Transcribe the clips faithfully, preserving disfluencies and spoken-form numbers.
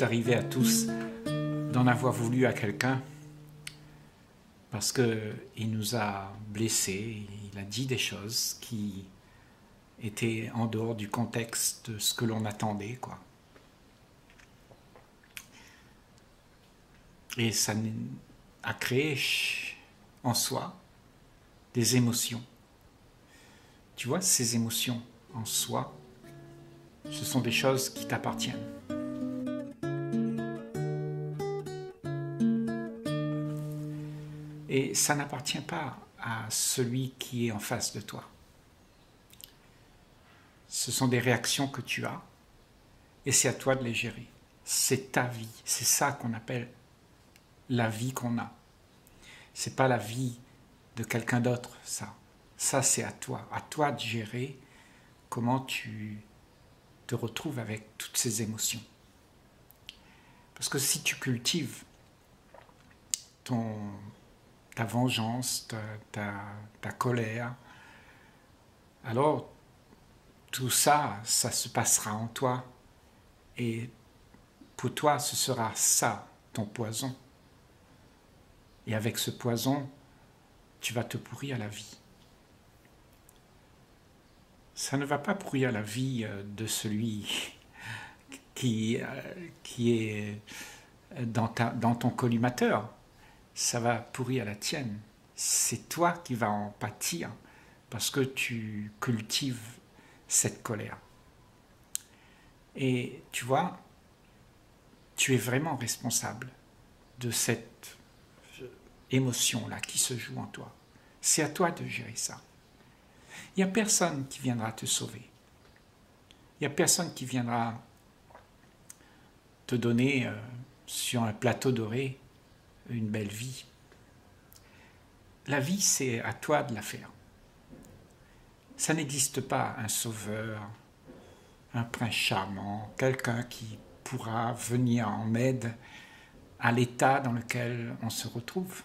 est arrivé à tous d'en avoir voulu à quelqu'un parce qu'il nous a blessés, il a dit des choses qui étaient en dehors du contexte de ce que l'on attendait, quoi. Et ça a créé en soi des émotions. Tu vois, ces émotions en soi, ce sont des choses qui t'appartiennent. Et ça n'appartient pas à celui qui est en face de toi. Ce sont des réactions que tu as et c'est à toi de les gérer. C'est ta vie, c'est ça qu'on appelle la vie qu'on a. C'est pas la vie de quelqu'un d'autre, ça. Ça, c'est à toi, à toi de gérer comment tu te retrouves avec toutes ces émotions. Parce que si tu cultives ton, ta vengeance, ta, ta, ta colère, alors tout ça, ça se passera en toi. Et pour toi, ce sera ça, ton poison. Et avec ce poison, tu vas te pourrir la vie. Ça ne va pas pourrir la vie de celui qui, qui est dans, ta, dans ton collimateur. Ça va pourrir la tienne. C'est toi qui vas en pâtir parce que tu cultives cette colère. Et tu vois, tu es vraiment responsable de cette émotion-là qui se joue en toi. C'est à toi de gérer ça. Il n'y a personne qui viendra te sauver. Il n'y a personne qui viendra te donner euh, sur un plateau doré une belle vie. La vie, c'est à toi de la faire. Ça n'existe pas un sauveur, un prince charmant, quelqu'un qui pourra venir en aide à l'état dans lequel on se retrouve.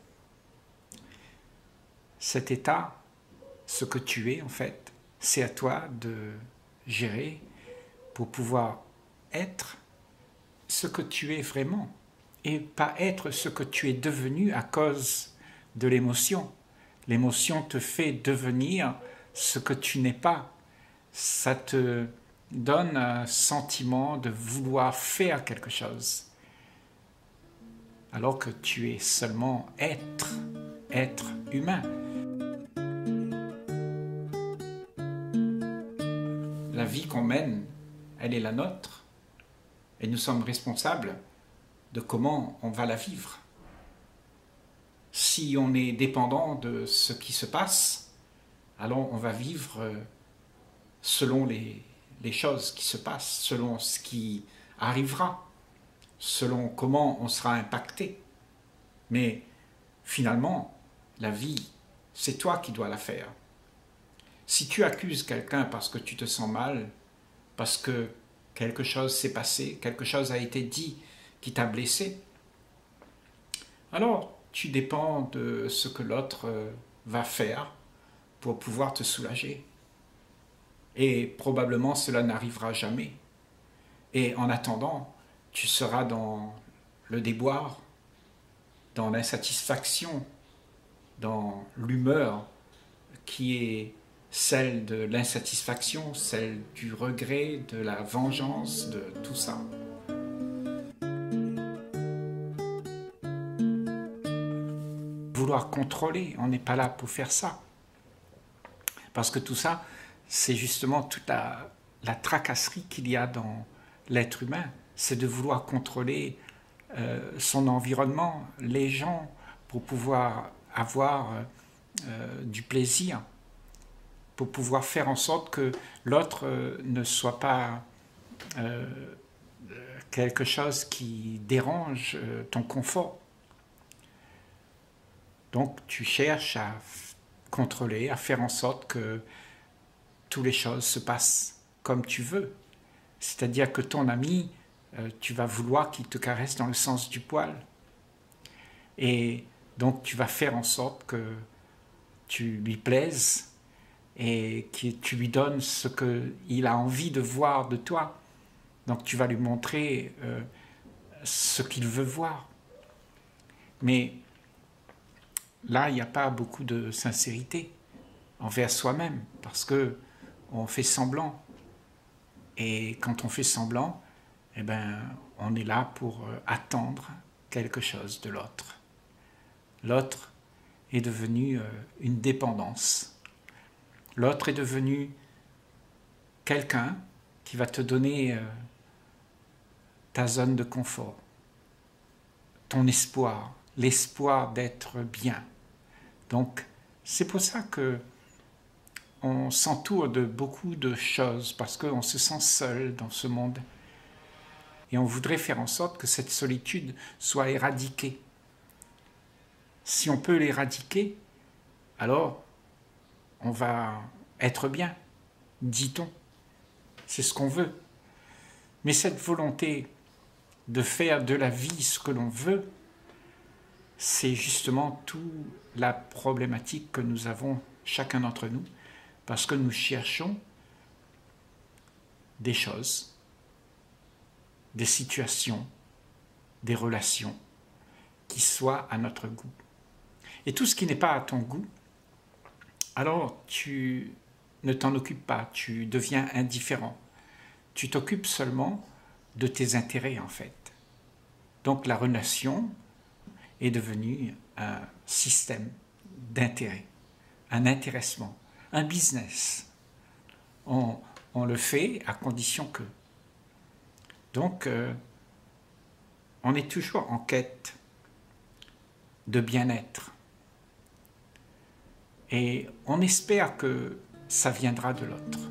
Cet état, ce que tu es en fait, c'est à toi de gérer pour pouvoir être ce que tu es vraiment et pas être ce que tu es devenu à cause de l'émotion. L'émotion te fait devenir ce que tu n'es pas. Ça te donne un sentiment de vouloir faire quelque chose alors que tu es seulement être, être humain. La vie qu'on mène, elle est la nôtre et nous sommes responsables de comment on va la vivre. Si on est dépendant de ce qui se passe, alors on va vivre selon les, les choses qui se passent, selon ce qui arrivera, selon comment on sera impacté. Mais finalement, la vie, c'est toi qui dois la faire. Si tu accuses quelqu'un parce que tu te sens mal, parce que quelque chose s'est passé, quelque chose a été dit qui t'a blessé, alors tu dépends de ce que l'autre va faire pour pouvoir te soulager. Et probablement cela n'arrivera jamais. Et en attendant, tu seras dans le déboire, dans l'insatisfaction, dans l'humeur qui est celle de l'insatisfaction, celle du regret, de la vengeance, de tout ça. Vouloir contrôler, on n'est pas là pour faire ça. Parce que tout ça, c'est justement toute la, la tracasserie qu'il y a dans l'être humain. C'est de vouloir contrôler euh, son environnement, les gens, pour pouvoir avoir euh, du plaisir, pour pouvoir faire en sorte que l'autre euh, ne soit pas euh, quelque chose qui dérange euh, ton confort. Donc tu cherches à contrôler, à faire en sorte que toutes les choses se passent comme tu veux. C'est-à-dire que ton ami, euh, tu vas vouloir qu'il te caresse dans le sens du poil. Et donc tu vas faire en sorte que tu lui plaises et que tu lui donnes ce qu'il a envie de voir de toi. Donc tu vas lui montrer euh, ce qu'il veut voir. Mais là, il n'y a pas beaucoup de sincérité envers soi-même, parce que on fait semblant. Et quand on fait semblant, eh ben, on est là pour euh, attendre quelque chose de l'autre. L'autre est devenu euh, une dépendance. L'autre est devenu quelqu'un qui va te donner euh, ta zone de confort, ton espoir, l'espoir d'être bien. Donc, c'est pour ça que on s'entoure de beaucoup de choses, parce qu'on se sent seul dans ce monde. Et on voudrait faire en sorte que cette solitude soit éradiquée. Si on peut l'éradiquer, alors on va être bien, dit-on. C'est ce qu'on veut. Mais cette volonté de faire de la vie ce que l'on veut, c'est justement toute la problématique que nous avons chacun d'entre nous, parce que nous cherchons des choses, des situations, des relations qui soient à notre goût. Et tout ce qui n'est pas à ton goût, alors tu ne t'en occupes pas, tu deviens indifférent. Tu t'occupes seulement de tes intérêts en fait. Donc la relation est devenue un système d'intérêt, un intéressement, un business. On, on le fait à condition que. Donc, euh, on est toujours en quête de bien-être. Et on espère que ça viendra de l'autre.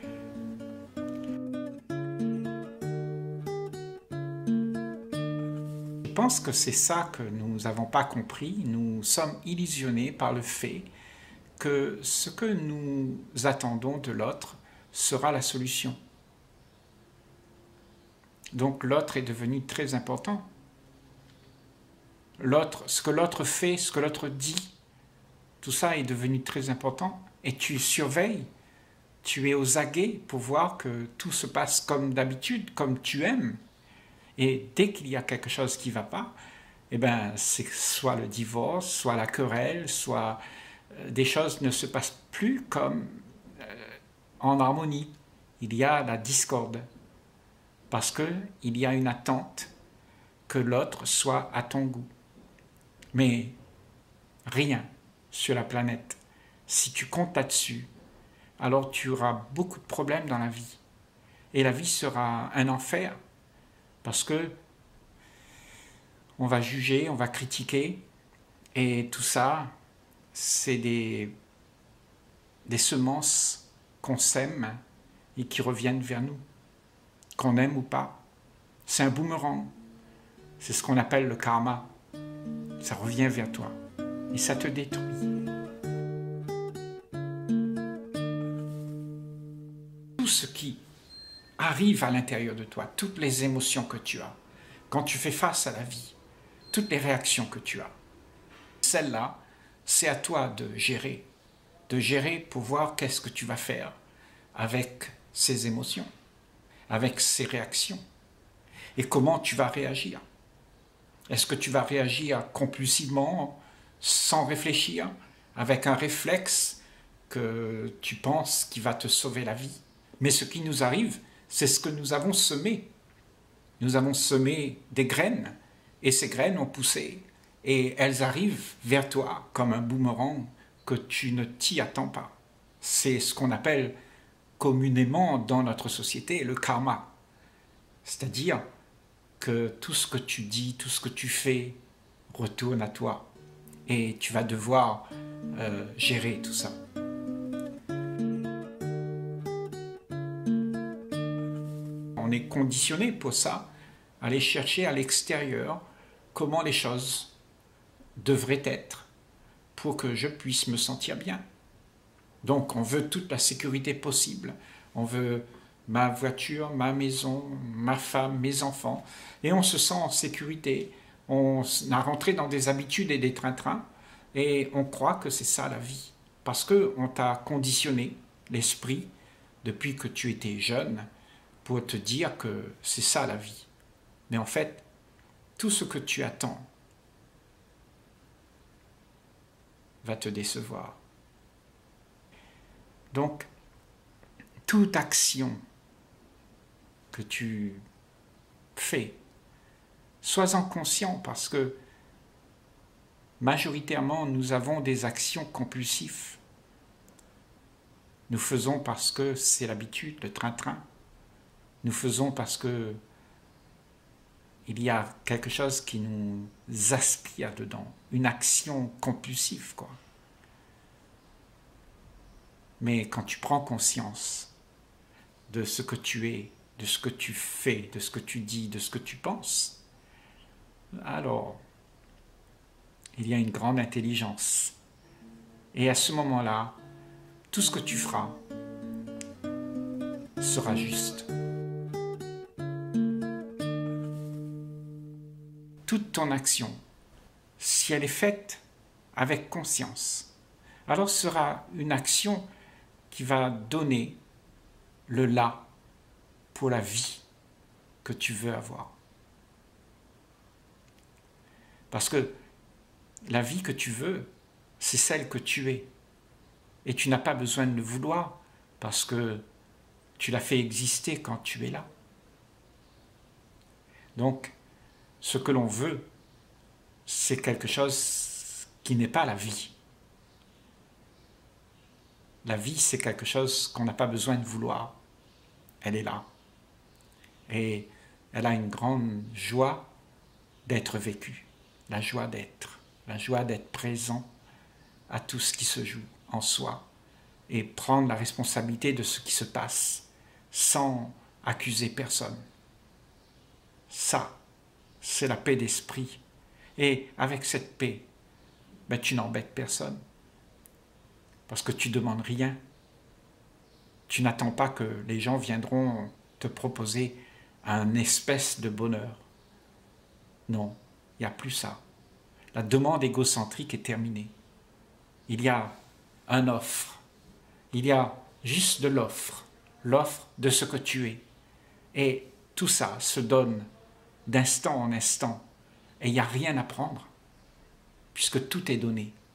Je pense que c'est ça que nous n'avons pas compris. Nous sommes illusionnés par le fait que ce que nous attendons de l'autre sera la solution. Donc l'autre est devenu très important. L'autre, ce que l'autre fait, ce que l'autre dit, tout ça est devenu très important. Et tu surveilles, tu es aux aguets pour voir que tout se passe comme d'habitude, comme tu aimes. Et dès qu'il y a quelque chose qui ne va pas, eh ben, c'est soit le divorce, soit la querelle, soit euh, des choses ne se passent plus comme euh, en harmonie. Il y a la discorde. Parce qu'il y a une attente que l'autre soit à ton goût. Mais rien sur la planète, si tu comptes là-dessus, alors tu auras beaucoup de problèmes dans la vie. Et la vie sera un enfer, parce que on va juger, on va critiquer, et tout ça, c'est des, des semences qu'on sème et qui reviennent vers nous. Qu'on aime ou pas, c'est un boomerang. C'est ce qu'on appelle le karma. Ça revient vers toi et ça te détruit. Tout ce qui arrive à l'intérieur de toi, toutes les émotions que tu as, quand tu fais face à la vie, toutes les réactions que tu as, celles-là, c'est à toi de gérer, de gérer pour voir qu'est-ce que tu vas faire avec ces émotions, avec ces réactions, et comment tu vas réagir. Est-ce que tu vas réagir compulsivement, sans réfléchir, avec un réflexe que tu penses qui va te sauver la vie? Mais ce qui nous arrive, c'est ce que nous avons semé. Nous avons semé des graines, et ces graines ont poussé, et elles arrivent vers toi comme un boomerang que tu ne t'y attends pas. C'est ce qu'on appelle communément dans notre société le karma. C'est-à-dire que tout ce que tu dis, tout ce que tu fais retourne à toi. Et tu vas devoir euh, gérer tout ça. On est conditionné pour ça, à aller chercher à l'extérieur comment les choses devraient être pour que je puisse me sentir bien. Donc on veut toute la sécurité possible, on veut ma voiture, ma maison, ma femme, mes enfants, et on se sent en sécurité. On a rentré dans des habitudes et des train-train, et on croit que c'est ça la vie, parce qu'on t'a conditionné l'esprit depuis que tu étais jeune, pour te dire que c'est ça la vie. Mais en fait, tout ce que tu attends va te décevoir. Donc, toute action que tu fais, sois-en conscient parce que majoritairement, nous avons des actions compulsives. Nous faisons parce que c'est l'habitude, le train-train. Nous faisons parce que il y a quelque chose qui nous aspire dedans, une action compulsive, quoi. Mais quand tu prends conscience de ce que tu es, de ce que tu fais, de ce que tu dis, de ce que tu penses, alors il y a une grande intelligence. Et à ce moment-là, tout ce que tu feras sera juste. Toute ton action, si elle est faite avec conscience, alors ce sera une action qui va donner le là pour la vie que tu veux avoir. Parce que la vie que tu veux, c'est celle que tu es. Et tu n'as pas besoin de le vouloir parce que tu l'as fait exister quand tu es là. Donc, ce que l'on veut, c'est quelque chose qui n'est pas la vie. La vie, c'est quelque chose qu'on n'a pas besoin de vouloir. Elle est là. Et elle a une grande joie d'être vécue. La joie d'être. La joie d'être présent à tout ce qui se joue en soi. Et prendre la responsabilité de ce qui se passe sans accuser personne. Ça, c'est la paix d'esprit. Et avec cette paix, ben, tu n'embêtes personne. Parce que tu ne demandes rien. Tu n'attends pas que les gens viendront te proposer un espèce de bonheur. Non, il n'y a plus ça. La demande égocentrique est terminée. Il y a un offre. Il y a juste de l'offre. L'offre de ce que tu es. Et tout ça se donne d'instant en instant. Et il n'y a rien à prendre. Puisque tout est donné.